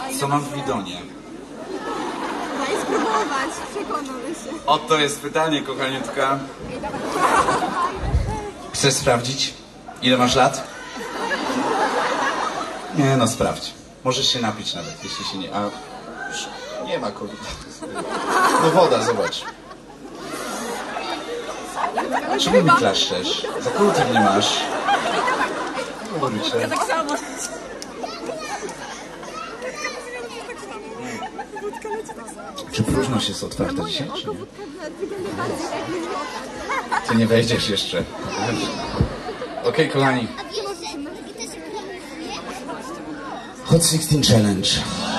Co mam w bidonie? Daj spróbować, przekonamy się. Oto jest pytanie, kochaniutka. Chcesz sprawdzić, ile masz lat? Nie, no sprawdź. Możesz się napić nawet, jeśli się nie... A nie ma COVID. No woda, zobacz. Czemu mi klaszczesz? Za kogo ty mnie masz? Kurczę. Tak samo. Czy próżność jest otwarta dzisiaj? Czy nie? Ty nie wejdziesz jeszcze. Okej, kochani. Hot 16 Challenge.